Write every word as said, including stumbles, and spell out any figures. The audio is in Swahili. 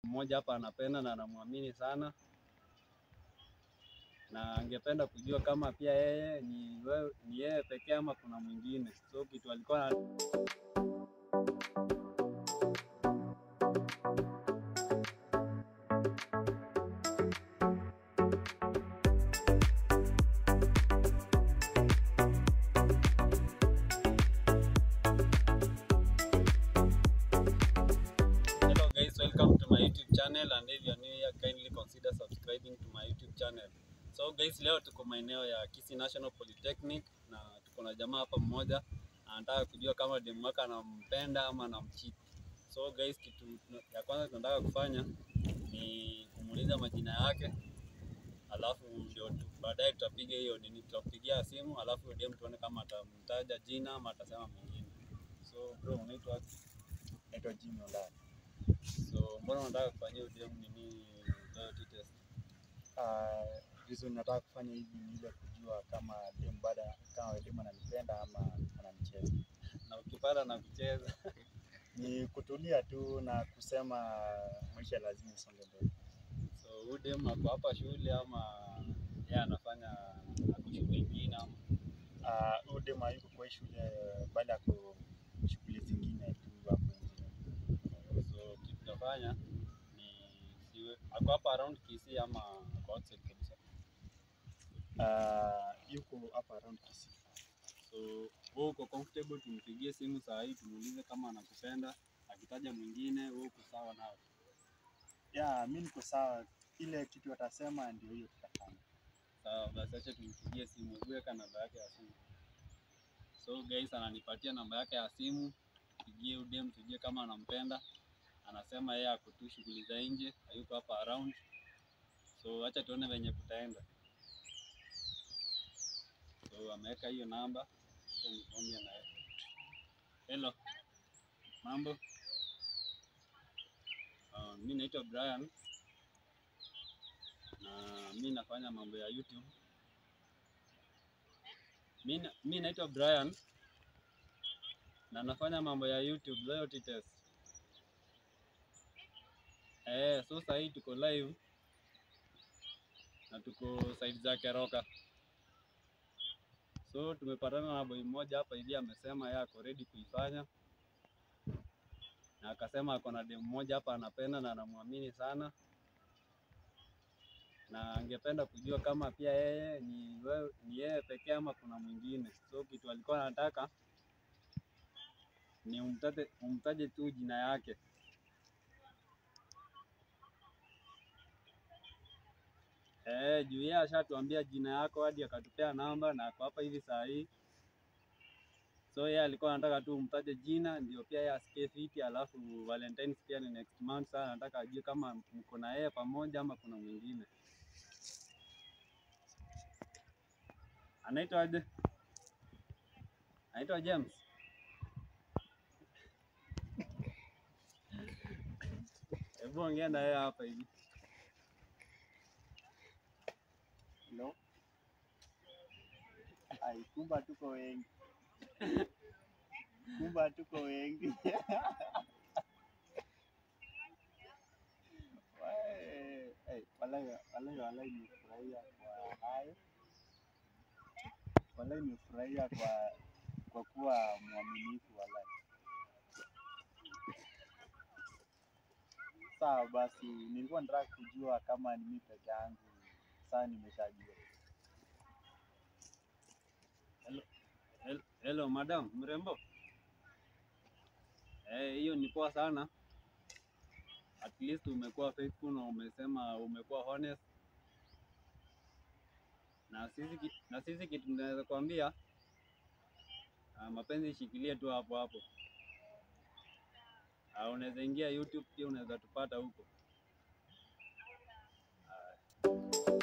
mmoja hapa anapenda na anamwamini sana, na angependa kujua kama pia yeye ni wewe, ni yeye pekee ama kuna mwingine. So kitu alikuwa welcome to my YouTube channel, and if you are new here, kindly consider subscribing to my YouTube channel. So guys, leo tuko maeneo ya Kisii National Polytechnic na tuko na jamaa hapa mmoja anataka kujua kama demu wake anampenda ama anamcheat. So guys, kitu ya kwanza tunataka kufanya ni kumuuliza majina yake, alafu ndio baadaye tutapiga hiyo nini, tutapigia simu, alafu demu tuone kama atamtaja jina ama atasema mwingine. So bro, unaitwa? Naitwa Jimmy Ndani. So mbona unataka kufanya hiyo nini loyalty test? Ah, reason nataka kufanya hivi ni ile kujua kama demu bado kama demu ananipenda ama ananicheza. Na ukipata na kucheza ni kutulia tu na kusema maisha lazima isonge mbele. So huyu demu ako hapa shule ama yeye anafanya ako shughuli nyingine ama? Ah, huyu demu hayuko kwa shule bali ako shughuli zingine tu hapo nje. So kitu tunafanya ni siwe ako hapa around Kisii ama ako outside kabisa? Ah, yuko hapa around Kisii. So wewe uko comfortable tumpigie simu saa hii tumuulize kama anakupenda, akitaja mwingine wewe uko sawa nao? Yeah, mimi niko sawa, ile kitu atasema ndio hiyo tutafanya. Sawa, basi acha tumpigie simu, weka namba yake ya simu. So guys, ananipatia namba yake ya simu, pigie udem tujue kama anampenda. Anasema yeye ako tu shughuli za nje, hayuko hapa around. So acha tuone venye kutaenda. So ameweka hiyo namba. Niongea naye. Hello. Mambo? Uh, mimi naitwa Brian. Na mimi nafanya mambo ya YouTube. Mimi mimi naitwa Brian. Na nafanya mambo ya YouTube loyalty test. Eh, so sasa hii tuko live. Na tuko side za Keroka. So tumepatana na boy mmoja hapa hivi amesema yeye ako ready kuifanya. Na akasema ako na demu mmoja hapa anapenda na anamwamini sana. Na angependa kujua kama pia yeye ni wewe, ni yeye pekee ama kuna mwingine. So kitu alikuwa anataka ni umtate, umtaje tu jina yake. Eh, juu yeye ashatuambia jina yako hadi akatupea namba na ako hapa hivi saa hii. So yeye alikuwa anataka tu umtaje jina ndio pia yeye asikie fiti, alafu Valentine's pia ni next month, sana anataka ajue kama mko na yeye pamoja ama kuna mwingine. Anaitwa aje? Anaitwa James. Hebu ongea na yeye hapa hivi. Hello. Ai, Kumbe Hatuko Wengi. Kumbe Hatuko Wengi. Hey, walai walai walai nimefurahia kwa hayo. Walai nimefurahia kwa kwa kuwa mwaminifu walai. Sawa basi, nilikuwa nataka kujua kama ni mimi peke yangu. Sasa nimeshajua. Hello, hello, hello madam, mrembo. Eh, hiyo ni poa sana. At least umekuwa faithful na umesema umekuwa honest. Na sisi na sisi kitu tunaweza kuambia, uh, mapenzi shikilie tu hapo hapo. Uh, unaweza ingia YouTube pia unaweza tupata huko. Uh,